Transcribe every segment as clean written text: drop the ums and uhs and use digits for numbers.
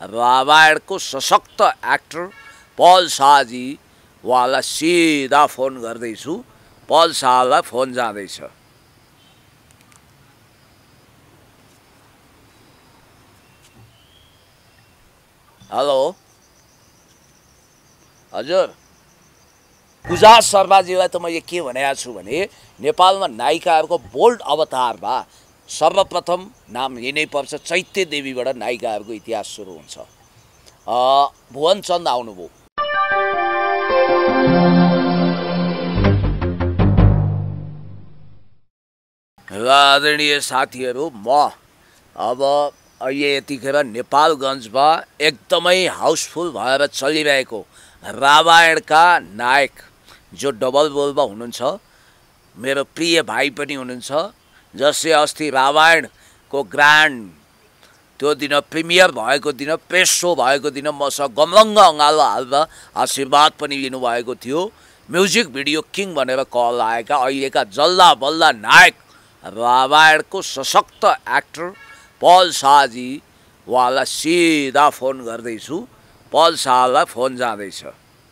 रामायणको सशक्त एक्टर पल शाहजी उहाँलाई सिधा फोन गर्दैछु। पल शाहलाई फोन जाँदैछ। हेलो हजुर, पूजा शर्माजीलाई त मैले के भनेको छु भने नेपालमा नायिकाहरूको बोल्ड अवतारमा सर्वप्रथम नाम लिनै पर्छ। चैत्य देवीबाट नायिकाहरूको इतिहास सुरु हुन्छ। भुवन चन्द आउनुभयो। र आदरणीय साथीहरू, म अब अहिले यतिखेर नेपालगञ्जमा एकदमै हाउसफुल भएर चलिरहेको रामायणका नायक जो डबल रोलमा हुनुहुन्छ, मेरो प्रिय भाइ पनि हुनुहुन्छ, जसले अस्ति रामायणको ग्रान्ड त्यो दिन प्रिमियर भएको दिन, प्रेस सो भएको दिन मसँग गमलङ्ग अँगालो हाल्दा आशीर्वाद पनि लिनुभएको थियो। म्युजिक भिडियो किङ भनेर कल आएका अहिलेका जल्ला बल्ला नायक रामायणको सशक्त एक्टर पल शाहजी उहाँलाई सिधा फोन गर्दैछु। पल शाहलाई फोन जाँदैछ।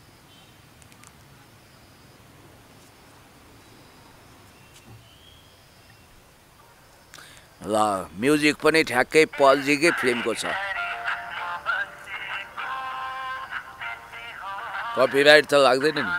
ल म्युजिक पनि ठ्याक्कै पलजीकै फिल्मको छ। कपिराइट त लाग्दैन नि।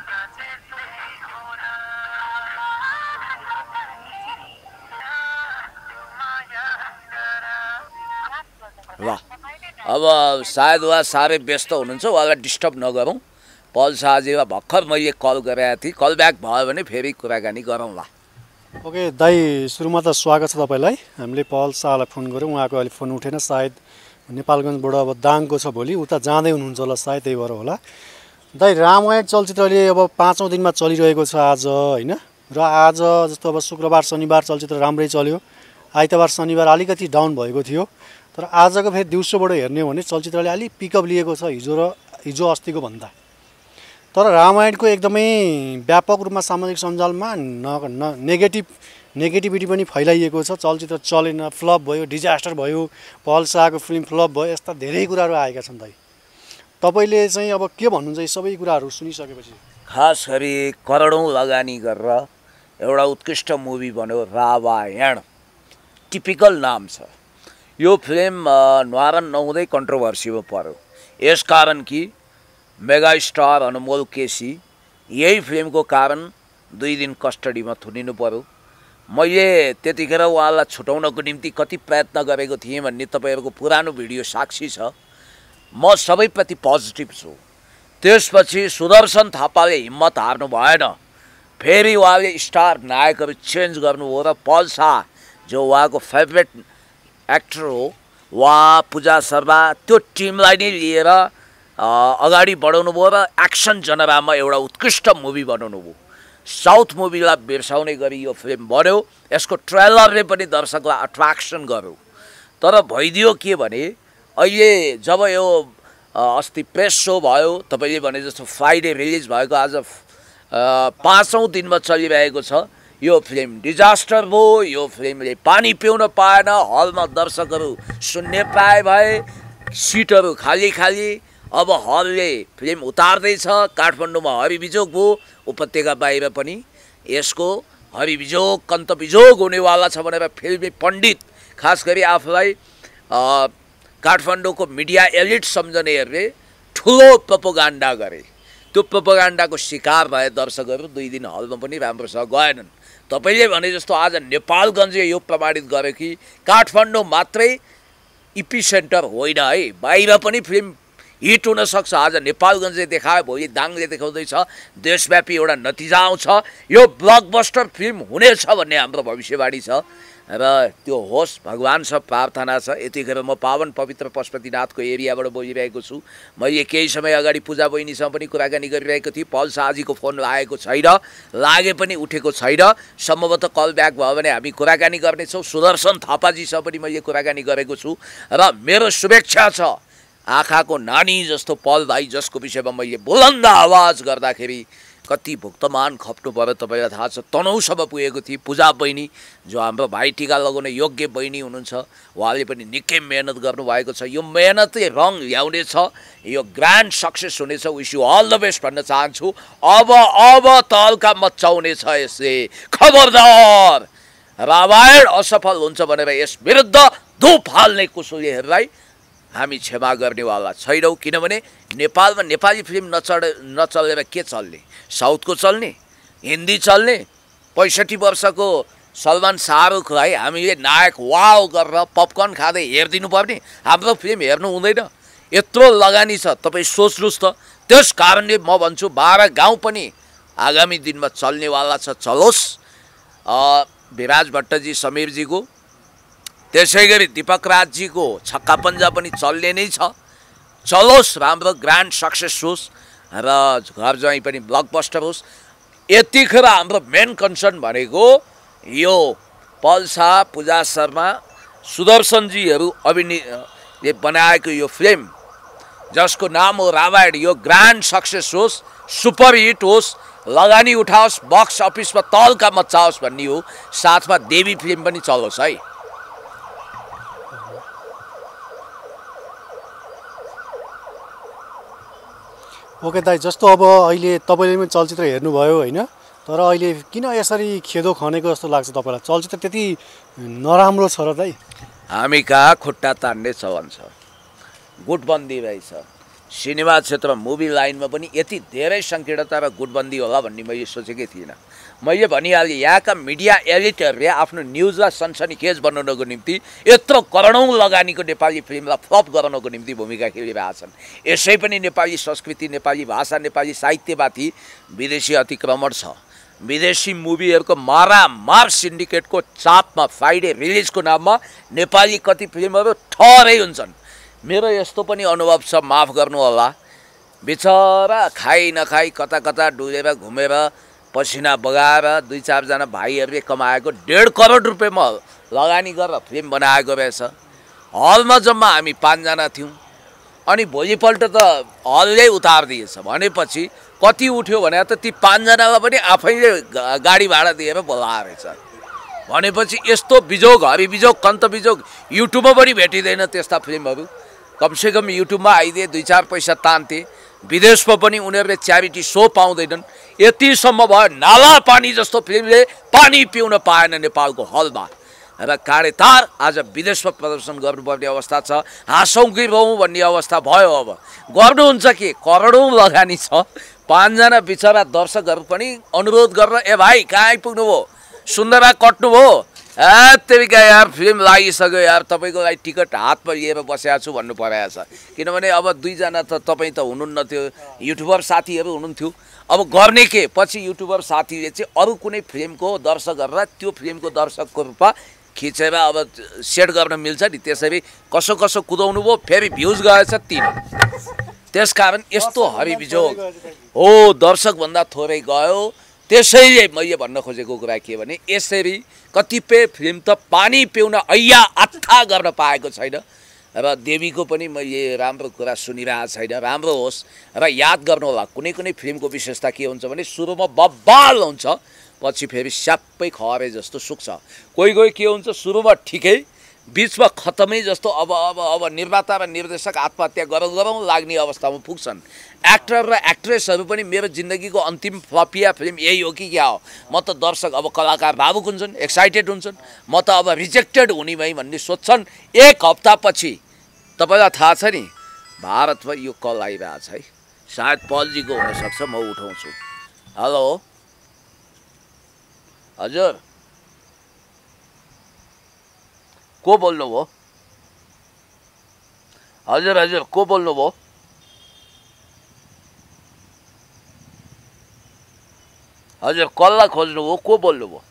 ल अब सायद उहाँ साह्रै व्यस्त हुनुहुन्छ, उहाँलाई डिस्टर्ब नगरौँ। पल शाहजीलाई भर्खर मैले कल गरेको थिएँ। कल ब्याक भयो भने फेरि कुराकानी गरौँला। ओके दाइ, सुरुमा त स्वागत छ तपाईँलाई। हामीले पल शाहलाई फोन गऱ्यौँ, उहाँको अहिले फोन उठेन। सायद नेपालगञ्जबाट अब दाङको छ भोलि, उता जाँदै हुनुहुन्छ होला, सायद त्यही भएर होला। दाइ, रामायण चलचित्रले अब 5औं दिनमा चलिरहेको छ आज, होइन? र आज जस्तो अब शुक्रबार शनिबार चलचित्र राम्रै चल्यो। आइतबार शनिबार अलिकति डाउन भएको थियो, तर आजको फेरि दिउँसोबाट हेर्ने हो भने चलचित्रले अलिक पिकअप लिएको छ हिजो अस्तिको भन्दा। तर रामायणको एकदमै व्यापक रूपमा सामाजिक सञ्जालमा नेगेटिभिटी पनि फैलाइएको छ। चलचित्र चलेन, फ्लप भयो, डिजास्टर भयो, पल शाहको फिल्म फ्लप भयो, यस्ता धेरै कुराहरू आएका छन्। दाइ, तपाईँले चाहिँ अब के भन्नुहुन्छ यी सबै कुराहरू सुनिसकेपछि? खास गरी करोडौँ लगानी गरेर एउटा उत्कृष्ट मुभी बन्यो रामायण। टिपिकल नाम छ। यो फिल्म न्वारन नहुँदै कन्ट्रोभर्सीमा पर्यो, यसकारण कि मेगा स्टार अनमोल केसी यही फिल्मको कारण 2 दिन कस्टडीमा थुनिनु पर्यो। मैले त्यतिखेर उहाँलाई छुटाउनको निम्ति कति प्रयत्न गरेको थिएँ भन्ने तपाईँहरूको पुरानो भिडियो साक्षी छ। म सबैप्रति पोजिटिभ छु। त्यसपछि सुदर्शन थापाले हिम्मत हार्नु भएन। फेरि उहाँले स्टार नायकहरू चेन्ज गर्नुभयो र पल शाह जो उहाँको फेभरेट एक्टर हो, उहाँ पूजा शर्मा, त्यो टिमलाई नै लिएर अगाडि बढाउनु भयो र एक्सन जनरामा एउटा उत्कृष्ट मुभी बनाउनु भयो। साउथ मुभीलाई बिर्साउने गरी यो फिल्म बन्यो। यसको ट्रेलरले पनि दर्शकलाई अट्र्याक्सन गर्यो। तर भइदियो के भने अहिले जब यो अस्ति प्रेस सो भयो, तपाईँले भने जस्तो फ्राइडे रिलिज भएको, आज 5औं दिनमा चलिरहेको छ। यो फिल्म डिजास्टर भयो। यो फिल्मले पानी पिउन पाएन। हलमा दर्शकहरू शून्य प्राय भए, सिटहरू खाली खाली। अब हलले फिल्म उतार्दैछ। काठमाडौँमा हरिबिजोग भयो, उपत्यका बाहिर पनि यसको हरिबिजोग कन्तबिजोग हुनेवाला छ भनेर फिल्मी पण्डित, खास गरी आफूलाई काठमाडौँको मिडिया एलिट सम्झनेहरूले ठुलो प्रोपोगान्डा गरे। त्यो प्रोपोगान्डाको शिकार भए दर्शकहरू। 2 दिन हलमा पनि राम्रोसँग गएनन्। तपाईँले भने जस्तो आज नेपालगञ्जले यो प्रमाणित गर्यो कि काठमाडौँ मात्रै इपिसेन्टर होइन है, बाहिर पनि फिल्म हिट हुनसक्छ। आज नेपालगञ्जले देखायो, भोलि दाङले देखाउँदैछ, देशव्यापी एउटा नतिजा आउँछ। यो ब्लकबस्टर फिल्म हुनेछ भन्ने हाम्रो भविष्यवाणी छ र त्यो होस् भगवानसँग प्रार्थना छ। यतिखेर म पावन पवित्र पशुपतिनाथको एरियाबाट बोलिरहेको छु। मैले केही समय अगाडि पूजा बहिनीसँग पनि कुराकानी गरिरहेको थिएँ। पल शाहजीको फोन लागेको छैन, लागे पनि उठेको छैन। सम्भवतः कल ब्याक भयो भने हामी कुराकानी गर्नेछौँ। सुदर्शन थापाजीसँग पनि मैले कुराकानी गरेको छु र मेरो शुभेच्छा छ आँखाको नानी जस्तो पल भाइ, जसको विषयमा मैले बुलन्द आवाज गर्दाखेरि कति भुक्तमान खप्नु पर्यो तपाईँलाई थाहा छ। तनहुसम्म पुगेको थिएँ। पूजा बहिनी जो हाम्रो भाइ टिका लगाउने योग्य बहिनी हुनुहुन्छ, उहाँले पनि निकै मेहनत गर्नुभएको छ। यो मेहनतले रङ ल्याउनेछ, यो ग्रान्ड सक्सेस हुनेछ। Wish you all the best भन्न चाहन्छु। अब तहल्का मचाउनेछ यसले। खबरदार, रामायण असफल हुन्छ भनेर यस विरुद्ध धुप हाल्ने कुशलीहरूलाई हामी क्षमा गर्नेवाला छैनौँ। किनभने नेपालमा नेपाली फिल्म नचलेर के चल्ने? साउथको चल्ने, हिन्दी चल्ने? 65 वर्षको सलमान शाहरुखलाई हामीले नायक वाउ गरेर पपकर्न खाँदै हेरिदिनु पर्ने? हाम्रो फिल्म हेर्नु हुँदैन? यत्रो लगानी छ, तपाईँ सोच्नुहोस् त। त्यस कारणले म भन्छु 12 गाउँ पनि आगामी दिनमा चल्नेवाला छ। चलोस्। विराज भट्टजी, समीरजीको, त्यसै गरी दीपक राजजीको छक्का पन्जा पनि चल्ने नै छ। चलोस्, राम्रो ग्रान्ड सक्सेस होस् र घर ज्वाइँ पनि ब्लकबस्टर होस्। यतिखेर हाम्रो मेन कन्सर्न भनेको यो पल शाह, पूजा शर्मा, सुदर्शनजीहरू अभिनयले बनाएको यो फिल्म जसको नाम हो रामायण, यो ग्रान्ड सक्सेस होस्, सुपर हिट होस्, लगानी उठाओस्, बक्स अफिसमा तहल्का मचाओस् भन्ने हो। साथमा देवी फिल्म पनि चलोस् है। ओके दाइ, जस्तो अब अहिले तपाईँले पनि चलचित्र हेर्नुभयो होइन, तर अहिले किन यसरी खेदो खनेको जस्तो लाग्छ तपाईँलाई? चलचित्र त्यति नराम्रो छ र दाइ? हामी कहाँ खुट्टा तान्ने चलन छ, गुटबन्दी रहेछ। सिनेमा क्षेत्र, मुभी लाइनमा पनि यति धेरै सङ्कीर्णता र गुटबन्दी होला भन्ने मैले सोचेकै थिइनँ। मैले भनिहालेँ, यहाँका मिडिया एडिटरले आफ्नो न्युजलाई सनसनीखेज बनाउनको निम्ति यत्रो करोडौँ लगानीको नेपाली फिल्मलाई फ्लप गराउनको निम्ति भूमिका खेलिरहेका छन्। यसै पनि नेपाली संस्कृति, नेपाली भाषा, नेपाली साहित्यमाथि विदेशी अतिक्रमण छ। विदेशी मुभीहरूको मारामार सिन्डिकेटको चापमा फ्राइडे रिलिजको नाममा नेपाली कति फिल्महरू ठहरै हुन्छन्। मेरो यस्तो पनि अनुभव छ, माफ गर्नु होला। बिचरा खाइ नखाइ कता कता डुलेर घुमेर पसिना बगाएर 2-4 जना भाइहरूले कमाएको 1.5 करोड रुपियाँमा लगानी गरेर फिल्म बनाएको रहेछ। हलमा जम्मा हामी 5 जना थियौँ। अनि भोलिपल्ट त हलले उतारिदिएछ भनेपछि कति उठ्यो भने त ती 5 जनालाई पनि आफैले गाडी भाडा दिएर बोलाएर रहेछ। भनेपछि यस्तो बिजोग, हरिबिजोग, कन्तबिजोग युट्युबमा पनि भेटिँदैन त्यस्ता फिल्महरू। कमसेकम युट्युबमा आइदिए 2-4 पैसा तान्थे। विदेशमा पनि उनीहरूले च्यारिटी सो पाउँदैनन्। यतिसम्म भयो नाला पानी जस्तो फिल्मले पानी पिउन पाएन नेपालको हलमा र काँडेतार आज विदेशमा प्रदर्शन गर्नुपर्ने अवस्था छ। हाँसौँ कि रौँ भन्ने अवस्था भयो। अब गर्नुहुन्छ के? करोडौँ लगानी छ। 5 जना बिचरा दर्शकहरू पनि अनुरोध गरेर, ए भाइ कहाँ आइपुग्नु भयो, सुन्दरा कट्नु भयो, तेरिका यार फिल्म लागिसक्यो यार, तपाईँको लागि टिकट हातमा लिएर बसेको छु भन्नु परेको छ। किनभने अब 2 जना त तपाईँ त हुनुहुन्न थियो, युट्युबर साथीहरू हुनुहुन्थ्यो। अब गर्ने के? पछि युट्युबर साथीले चाहिँ अरू कुनै फिल्मको दर्शकहरूलाई त्यो फिल्मको दर्शकको रूपमा खिचेर अब सेट गर्न मिल्छ नि, त्यसरी कसो कसो कुदाउनु भयो, फेरि भ्युज गएछ 3। त्यसकारण यस्तो हरिबिजोग हो, दर्शकभन्दा थोरै गयो। त्यसैले मैले भन्न खोजेको कुरा के भने, यसरी कतिपय फिल्म त पानी पिउन ऐया आत्था गर्न पाएको छैन। र देवीको पनि मैले राम्रो कुरा सुनिरहेको छैन। राम्रो होस् र याद गर्नु होला, कुनै कुनै फिल्मको विशेषता के हुन्छ भने सुरुमा बब्बाल हुन्छ, पछि फेरि स्याप्पै खरे जस्तो सुक्छ। कोही कोही के हुन्छ, सुरुमा ठिकै, बिचमा खतमै जस्तो अब निर्माता र निर्देशक आत्महत्या गरौँ लाग्ने अवस्थामा पुग्छन्। एक्टर र एक्ट्रेसहरू पनि मेरो जिन्दगीको अन्तिम फ्लपिया फिल्म यही हो कि क्या हो? म त दर्शक अब कलाकार भावुक हुन्छन्, एक्साइटेड हुन्छन्, म त अब रिजेक्टेड हुने भई भन्ने सोध्छन्। 1 हप्तापछि तपाईँलाई थाहा छ नि, भारतमा यो कल आइरहेछ है, सायद पलजीको हुनसक्छ, म उठाउँछु। हेलो हजुर, को बोल्नु भयो? हजुर हजुर, को बोल्नु भयो? हजुर, कसलाई खोज्नु भयो? को बोल्नु भयो?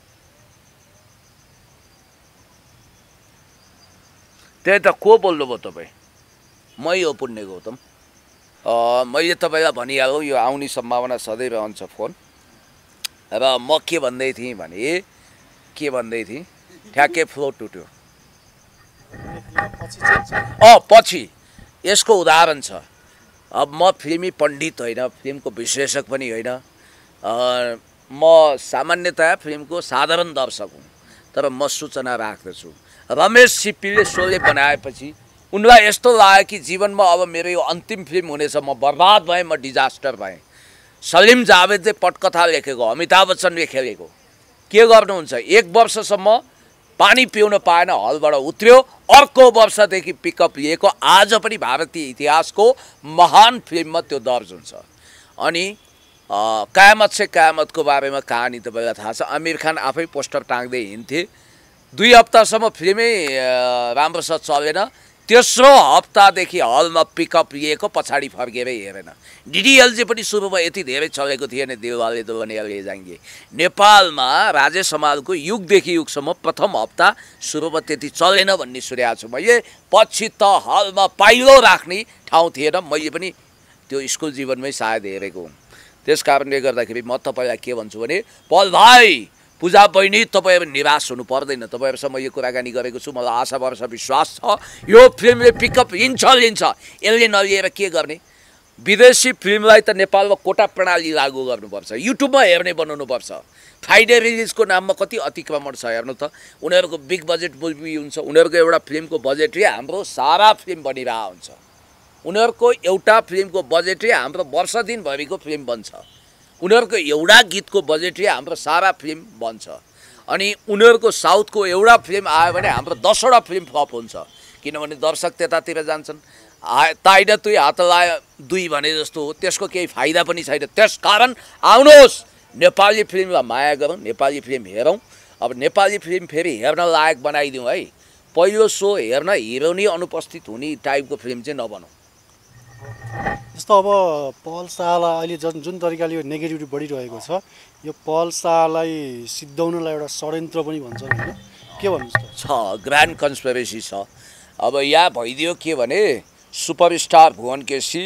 त्यही त, को बोल्नु भयो तपाईँ? मै हो पुण्य गौतम। मैले तपाईँलाई भनिहालेँ, यो आउने सम्भावना सधैँ रहन्छ फोन। र म के भन्दै थिएँ भने, ठ्याक्कै फ्लो टुट्यो। पछि यसको उदाहरण छ। अब म फिल्मी पण्डित होइन, फिल्मको विश्लेषक पनि होइन, म सामान्यतया फिल्मको साधारण दर्शक हुँ, तर म सूचना राख्दछु। रमेश सिप्पीले शोले बनाएपछि उनलाई यस्तो लाग्यो कि जीवनमा अब मेरो यो अन्तिम फिल्म हुनेछ, म बर्बाद भएँ, म डिजास्टर भएँ। सलिम जावेदले पटकथा लेखेको, अमिताभ बच्चनले खेलेको, के गर्नुहुन्छ, 1 वर्षसम्म पानी पिउन पाएन, हलबाट उत्र्यो, अर्को वर्षदेखि पिकअप लिएको, आज पनि भारतीय इतिहासको महान फिल्ममा त्यो दर्ज हुन्छ। अनि कयामत से कयामतको बारेमा कहानी तपाईँलाई थाहा छ, आमिर खान आफै पोस्टर टाङ्दै हिँड्थे, 2 हप्तासम्म फिल्मै राम्रोसँग चलेन, तेस्रो हप्तादेखि हलमा पिकअप लिएको, पछाडि फर्केर हेरेन। डिडिएलजे पनि सुरुमा यति धेरै चलेको थिएन, देवालले दुल्हनिया ले जाएंगे। नेपालमा राजेश हमालको युगदेखि युगसम्म प्रथम हप्ता सुरुमा त्यति चलेन भन्ने सुनेको छु मैले। पछि त हलमा पाइलो राख्ने ठाउँ थिएन, मैले पनि त्यो स्कुल जीवनमै सायद हेरेको हुँ। त्यस कारणले गर्दाखेरि म तपाईँलाई के भन्छु भने, पल भाइ, पूजा बहिनी, तपाईँहरू निराश हुनु पर्दैन। तपाईँहरूसँग यो कुराकानी गरेको छु, मलाई आशा भरोसा विश्वास छ यो फिल्मले पिकअप लिन्छ। यसले नलिएर के गर्ने? विदेशी फिल्मलाई त नेपालमा कोटा प्रणाली लागू गर्नुपर्छ, युट्युबमा हेर्ने बनाउनुपर्छ। फ्राइडे रिलिजको नाममा कति अतिक्रमण छ हेर्नु त। उनीहरूको बिग बजेट मुभी हुन्छ, उनीहरूको एउटा फिल्मको बजेटै हाम्रो सारा फिल्म बनिरहेको हुन्छ। उनीहरूको एउटा फिल्मको बजेटै हाम्रो वर्ष दिनभरिको फिल्म बन्छ। उनीहरूको एउटा गीतको बजेटै हाम्रो सारा फिल्म बन्छ। अनि उनीहरूको साउथको एउटा फिल्म आयो भने हाम्रो 10वटा फिल्म फ्लप हुन्छ, किनभने दर्शक त्यतातिर जान्छन्। ताइड तुई हात लायो 2 भने जस्तो हो, त्यसको केही फाइदा पनि छैन। त्यसकारण आउनुहोस्, नेपाली फिल्मलाई माया गरौँ, नेपाली फिल्म हेरौँ। अब नेपाली फिल्म फेरि हेर्न लायक बनाइदिउँ है। पहिलो सो हेर्न हिरोनी अनुपस्थित हुने टाइपको फिल्म चाहिँ नबनाउँ। जस्तो अब पल शाहलाई अहिले जुन तरिकाले यो नेगेटिभिटी बढिरहेको छ, यो पल शाहलाई सिद्धाउनलाई एउटा षड्यन्त्र पनि भन्छ होइन, के भन्नुहुन्छ? छ, ग्रान्ड कन्स्पिरेसी छ। अब यहाँ भइदियो के भने, सुपरस्टार भुवन केसी,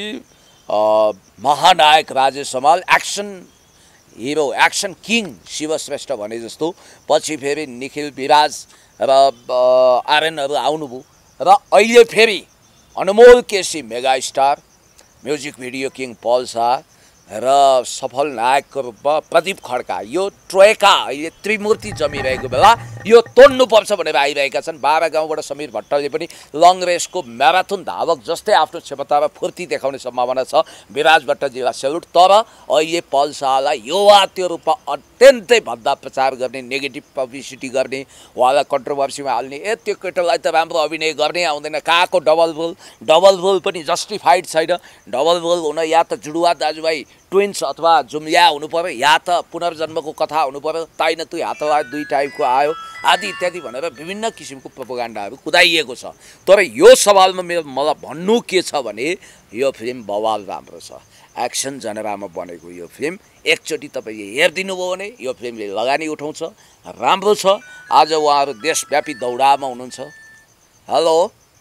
महानायक Rajesh Hamal, action hero, action king Shiv Shrestha भने जस्तो, पछि फेरि निखिल विराज र आर्यनहरू आउनुभयो, र अहिले फेरि Anmol KC mega star, music video king Paul Shah र सफल नायकको रूपमा प्रदीप खड्का। यो ट्रोयका अहिले त्रिमूर्ति जमिरहेको बेला यो तोड्नुपर्छ भनेर आइरहेका छन्। 12 गाउँबाट समीर भट्टले पनि लङ रेसको म्याराथन धावक जस्तै आफ्नो क्षमतामा फुर्ती देखाउने सम्भावना छ। विराज भट्टजीलाई सेल्युट। तर अहिले पल शाहलाई युवा त्यो रूपमा अत्यन्तै भद्दा प्रचार गर्ने, नेगेटिभ पब्लिसिटी गर्ने, उहाँलाई कन्ट्रोभर्सीमा हाल्ने, त्यो केटोलाई त राम्रो अभिनय गर्नै आउँदैन, कहाँको डबल रोल पनि जस्टिफाइड छैन। डबल रोल हुन या त जुडुवा दाजुभाइ ट्विन्स अथवा जुम्ल्या हुनु पर्यो, या त पुनर्जन्मको कथा हुनु पर्यो, ताइन तुई हात लायो 2 टाइपको आयो आदि इत्यादि भनेर विभिन्न किसिमको प्रोपोगन्डाहरू कुदाइएको छ। तर यो सवालमा मलाई भन्नु के छ भने, यो फिल्म बवाल राम्रो छ, एक्सन जनरामा बनेको यो फिल्म एकचोटि तपाईँले हेरिदिनु भयो भने यो फिल्मले लगानी उठाउँछ, राम्रो छ। आज उहाँहरू देशव्यापी दौडामा हुनुहुन्छ। हेलो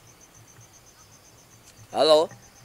हेलो,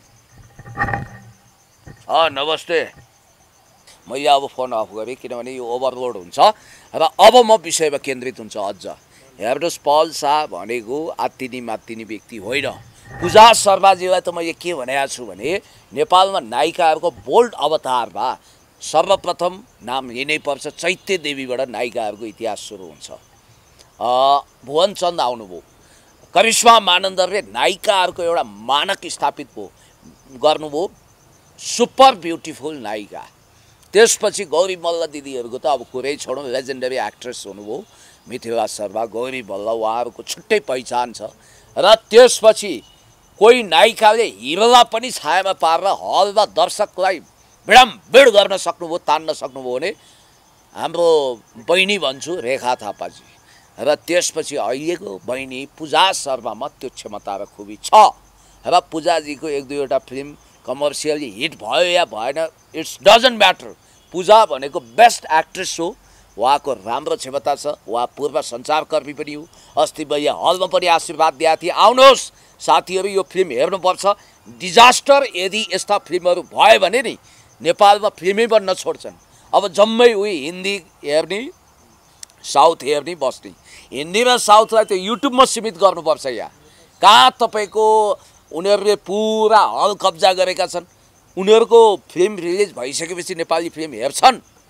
नमस्ते। मैले अब फोन अफ गरेँ किनभने यो ओभरलोड हुन्छ र अब म विषयमा केन्द्रित हुन्छ। अझ हेर्नुहोस्, पल शाह भनेको आत्तिनी मात्तिनी व्यक्ति होइन। पूजा शर्माजीलाई त मैले के भनेको छु भने, नेपालमा नायिकाहरूको बोल्ड अवतार भए सर्वप्रथम नाम लिनै पर्छ। चैत्य देवीबाट नायिकाहरूको इतिहास सुरु हुन्छ। भुवन चन्द आउनुभयो, करिश्मा मानन्दरले नायिकाहरूको एउटा मानक स्थापित गर्नुभयो, सुपर ब्युटिफुल नायिका। त्यसपछि गौरी मल्ल दिदीहरूको त अब कुरै छोडौँ, लेजेन्डरी एक्ट्रेस हुनुभयो मिथिला शर्मा, गौरी मल्ल, उहाँहरूको छुट्टै पहिचान छ। र त्यसपछि कोही नायिकाले हिरोलाई पनि छायामा पारेर हलमा दर्शकलाई विडम्बिड गर्न सक्नुभयो, तान्न सक्नुभयो भने हाम्रो बहिनी भन्छु रेखा थापाजी। र त्यसपछि अहिलेको बहिनी पूजा शर्मामा त्यो क्षमता र खुबी छ। र पूजाजीको 1-2वटा फिल्म कमर्सियली हिट भयो या भएन, इट्स डजन्ट म्याटर। पूजा भनेको बेस्ट एक्ट्रेस हो, उहाँको राम्रो क्षमता छ, उहाँ पूर्व सञ्चारकर्मी पनि हो। अस्ति मैले हलमा पनि आशीर्वाद दिएको थिएँ, आउनुहोस् साथीहरू यो फिल्म हेर्नुपर्छ। डिजास्टर यदि यस्ता फिल्महरू भयो भने नि नेपालमा फिल्मै बन्न छोड्छन्। अब जम्मै उही हिन्दी हेर्ने, साउथ हेर्ने बस्ने। हिन्दी र साउथलाई त युट्युबमा सीमित गर्नुपर्छ। यहाँ कहाँ तपाईँको उनीहरूले पुरा हल कब्जा गरेका छन्। उनीहरूको फिल्म रिलिज भइसकेपछि नेपाली फिल्म हेर्छन्,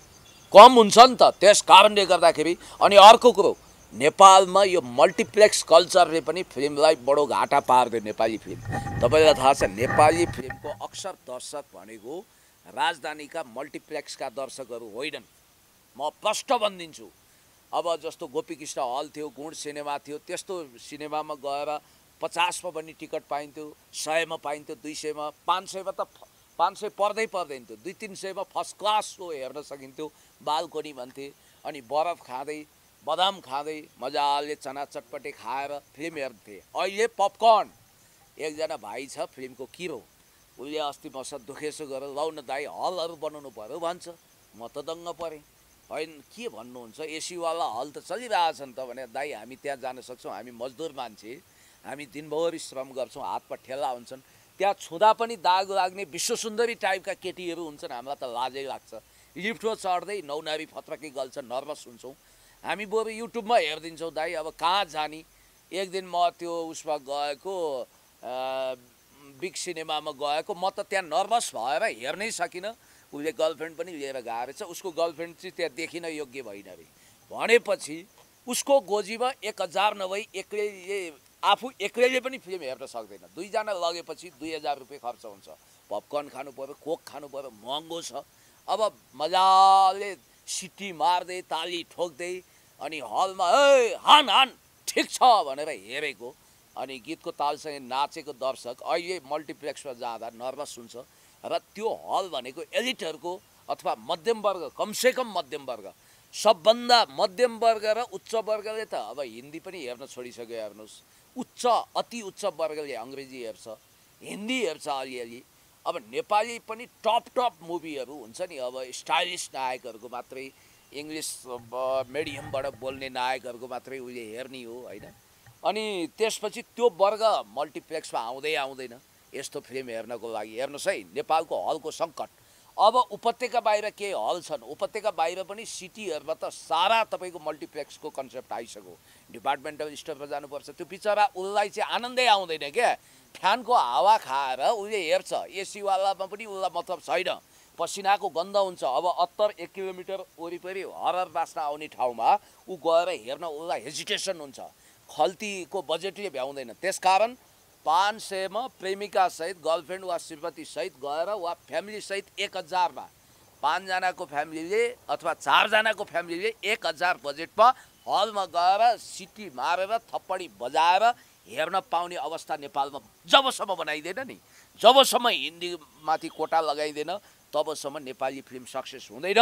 कम हुन्छ नि त। त्यस कारणले गर्दाखेरि अनि अर्को कुरो नेपालमा यो मल्टिप्लेक्स कल्चरले पनि फिल्मलाई बडो घाटा पार्दै नेपाली फिल्म। तपाईँलाई थाहा छ नेपाली फिल्मको अक्सर दर्शक भनेको राजधानीका मल्टिप्लेक्सका दर्शकहरू होइनन्। म प्रष्ट भनिदिन्छु। अब जस्तो गोपीकृष्ण हल थियो, गुण सिनेमा थियो, त्यस्तो सिनेमामा गएर 50 पनि टिकट पाइन्थ्यो, 100 पाइन्थ्यो, 200 500 त 500 पर्दैन थियो, 200-300 फर्स्ट क्लास सो हेर्न सकिन्थ्यो। बालकोनी भन्थे अनि बरफ खाँदै बदाम खाँदै मजाले चना चटपटे खाएर फिल्म हेर्थे। अहिले पपकर्न। एकजना भाइ छ फिल्मको किरो, उसले अस्ति मसँग दुखेसो गरेर लौ न दाइ हलहरू बनाउनु पर्यो भन्छ। म त दङ्ग परेँ। होइन के भन्नुहुन्छ, एसीवाला हल त चलिरहेछन् त भने दाइ हामी त्यहाँ जान सक्छौँ, हामी मजदुर मान्छे, हामी दिनभरि श्रम गर्छौँ, हातमा ठेला हुन्छन्, त्यहाँ छुँदा पनि दाग लाग्ने विश्वसुन्दरी टाइपका केटीहरू हुन्छन्, हामीलाई त लाजै लाग्छ। लिफ्टमा चढ्दै नौनारी फत्रकी गल्छ, नर्भस हुन्छौँ। हामी बरु युट्युबमा हेरिदिन्छौँ दाइ। अब कहाँ जाने। एक दिन म त्यो उसमा गएको बिग सिनेमामा गएको, म त त्यहाँ नर्भस भएर हेर्नै सकिनँ। उसले गर्लफ्रेन्ड पनि लिएर गएको रहेछ, उसको गर्लफ्रेन्ड चाहिँ त्यहाँ देखिन योग्य भइन अरे। भनेपछि उसको गोजीमा 1000 नभई आफू एक्लैले पनि फिल्म हेर्न सक्दैन। 2 जना लगेपछि 2000 रुपियाँ खर्च हुन्छ। पपकर्न खानु पर्यो, कोक खानु पर्यो, महँगो छ। अब मजाले सिटी मार्दै ताली ठोक्दै अनि हलमा ए हान हान ठिक छ भनेर हेरेको अनि गीतको तालसँगै नाचेको दर्शक अहिले मल्टिप्लेक्समा जाँदा नर्भस हुन्छ। र त्यो हल भनेको एलिटहरूको अथवा मध्यम वर्ग, कमसेकम मध्यम वर्ग, सबभन्दा मध्यम वर्ग र उच्च वर्गले त अब हिन्दी पनि हेर्न छोडिसक्यो। हेर्नुहोस्, उच्च अति उच्च वर्गले अङ्ग्रेजी हेर्छ, हिन्दी हेर्छ अलिअलि। अब नेपाली पनि टप मुभीहरू हुन्छ नि, अब स्टाइलिस नायकहरूको मात्रै, इङ्ग्लिस मिडियमबाट बोल्ने नायकहरूको मात्रै उसले हेर्ने हो होइन। अनि त्यसपछि त्यो वर्ग मल्टिप्लेक्समा आउँदैन यस्तो फिल्म हेर्नको लागि। हेर्नुहोस् है नेपालको हलको सङ्कट। अब उपत्यका बाहिर केही हल छन्, उपत्यका बाहिर पनि सिटीहरूमा त सारा तपाईँको मल्टिप्लेक्सको कन्सेप्ट आइसक्यो। डिपार्टमेन्टल स्टोरमा जानुपर्छ, त्यो बिचरा उसलाई चाहिँ आनन्दै आउँदैन क्या। फ्यानको हावा खाएर उसले हेर्छ, एसीवालामा पनि उसलाई मतलब छैन, पसिनाको गन्ध हुन्छ। अब 1 किलोमिटर वरिपरि हरर बास्न आउने ठाउँमा ऊ गएर हेर्न उसलाई हेजिटेसन हुन्छ। खल्तीको बजेटले भ्याउँदैन। त्यसकारण 500 प्रेमिकासहित, गर्लफ्रेन्ड वा श्रीमतीसहित गएर वा फ्यामिलीसहित 1000 5 जनाको फ्यामिलीले अथवा 4 जनाको फ्यामिलीले 1000 बजेटमा हलमा गएर सिटी मारेर थप्पडी बजाएर हेर्न पाउने अवस्था नेपालमा जबसम्म बनाइँदैन नि, जबसम्म हिन्दीमाथि कोटा लगाइँदैन, तबसम्म नेपाली फिल्म सक्सेस हुँदैन।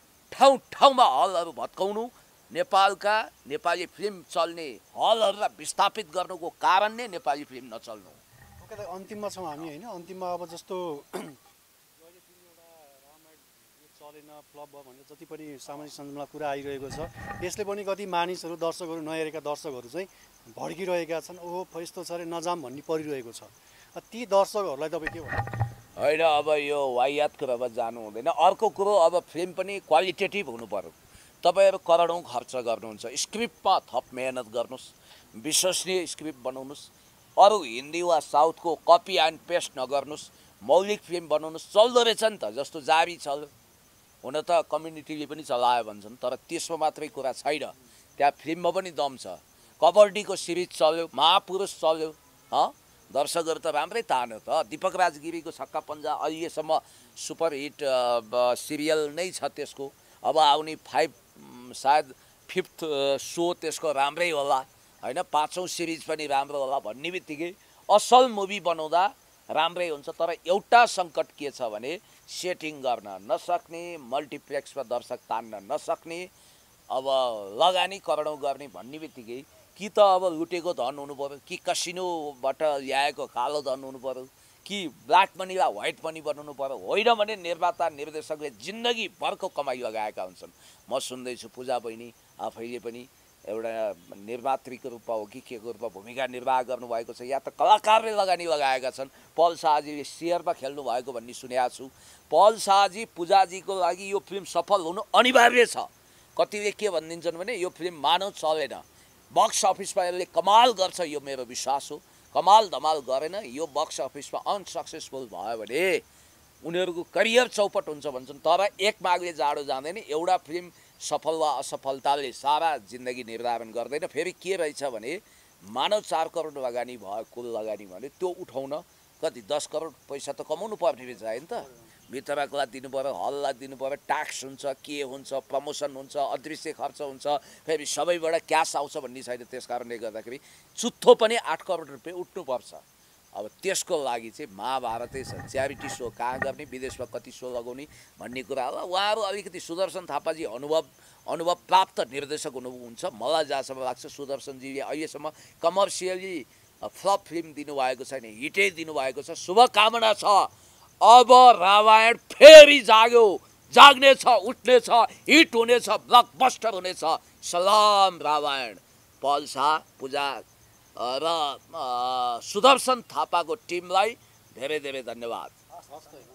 ठाउँमा हलहरू भत्काउनु, नेपालका नेपाली फिल्म चल्ने हलहरूलाई विस्थापित गर्नुको कारण नै नेपाली फिल्म नचल्नु। ओके, अन्तिममा छौँ हामी होइन। अन्तिममा अब जस्तो अहिले 3 वटा रामायण चलेन, फ्लप भयो भनेर जति पनि सामाजिक सञ्जालमा कुरा आइरहेको छ, यसले पनि कति मानिसहरू, दर्शकहरू, नहेरेका दर्शकहरू चाहिँ भड्किरहेका छन्। ओहो यस्तो छ अरे नजाम भन्ने परिरहेको छ। ती दर्शकहरूलाई तपाईँ के भन्नुहुन्छ? होइन, अब यो वाहियात कुरामा जानु हुँदैन। अर्को कुरो, अब फिल्म पनि क्वालिटेटिभ हुनु पर्यो। तपाईँहरू करोडौँ खर्च गर्नुहुन्छ, स्क्रिप्टमा थप मेहनत गर्नुहोस्, विश्वसनीय स्क्रिप्ट बनाउनुहोस्, अरू हिन्दी वा साउथको कपी एन्ड पेस्ट नगर्नुहोस्, मौलिक फिल्म बनाउनुहोस्। चल्दो रहेछ नि त, जस्तो जारी चल्यो, हुन त कम्युनिटीले पनि चलायो भन्छन्, तर त्यसमा मात्रै कुरा छैन, त्यहाँ फिल्ममा पनि दम छ। कबड्डीको सिरिज चल्यो, महापुरुष चल्यो, दर्शकहरू त राम्रै तान्यो त। दीपक राजगिरीको छक्का पन्जा अहिलेसम्म सुपरहिट सिरियल नै छ त्यसको। अब आउने सायद 5th सो त्यसको राम्रै होला होइन, 5औँ सिरिज पनि राम्रो होला भन्ने बित्तिकै असल मुभी बनाउँदा राम्रै हुन्छ। तर एउटा सङ्कट के छ भने सेटिङ गर्न नसक्ने, मल्टिप्लेक्समा दर्शक तान्न नसक्ने, अब लगानी करोडौँ गर्ने भन्ने बित्तिकै कि त अब लुटेको धन हुनु पर्यो, कि कसिनोबाट ल्याएको कालो धन हुनु पर्यो, कि ब्ल्याक मनीलाई व्हाइट मनी बनाउनु पर्यो। होइन भने निर्माता निर्देशकले जिन्दगीभरको कमाइ लगाएका हुन्छन्। म सुन्दैछु पूजा बहिनी आफैले पनि एउटा निर्मात्रीको रूपमा हो कि के को रूपमा भूमिका निर्वाह गर्नुभएको छ, या त कलाकारले लगानी लगाएका छन्। पल शाहजीले सेयरमा खेल्नु भएको भन्ने सुनेको छु। पल शाहजी पूजाजीको लागि यो फिल्म सफल हुनु अनिवार्य छ। कतिले के भनिदिन्छन् भने यो फिल्म मानव चलेन, बक्स अफिसमा यसले कमाल गर्छ, यो मेरो विश्वास हो। कमाल धमाल गरेन, यो बक्स अफिसमा अनसक्सेसफुल भयो भने उनीहरूको करियर चौपट हुन्छ भन्छन्। तर एक मागले जाडो जाँदैन। एउटा फिल्म सफल वा असफलताले सारा जिन्दगी निर्धारण गर्दैन। फेरि के रहेछ भने मानव 4 करोड लगानी भयो, कुल लगानी भने त्यो उठाउन कति 10 करोड पैसा त कमाउनु पर्ने रहेछ होइन त। भित्रकलाई दिनु पर्यो, हललाई दिनु पर्यो, ट्याक्स हुन्छ, के हुन्छ, प्रमोसन हुन्छ, अदृश्य खर्च हुन्छ, फेरि सबैबाट क्यास आउँछ भन्ने छैन। त्यस कारणले गर्दाखेरि चुत्थो पनि 8 करोड रुपियाँ उठ्नुपर्छ। अब त्यसको लागि चाहिँ महाभारतै छ, च्यारिटी सो कहाँ गर्ने, विदेशमा कति सो लगाउने भन्ने कुरा हो। उहाँहरू अलिकति सुदर्शन थापाजी अनुभव प्राप्त निर्देशक हुनुहुन्छ। मलाई जहाँसम्म लाग्छ सुदर्शनजीले अहिलेसम्म कमर्सियली फ्लप फिल्म दिनुभएको छैन, हिटै दिनुभएको छ। शुभकामना छ। अब रामायण फेरि जाग्यो, जाग्नेछ, उठ्नेछ, हिट हुनेछ, ब्लकबस्टर हुनेछ। सलाम रामायण। पल शाह, पूजा र सुदर्शन थापाको टिमलाई धेरै धेरै धन्यवाद।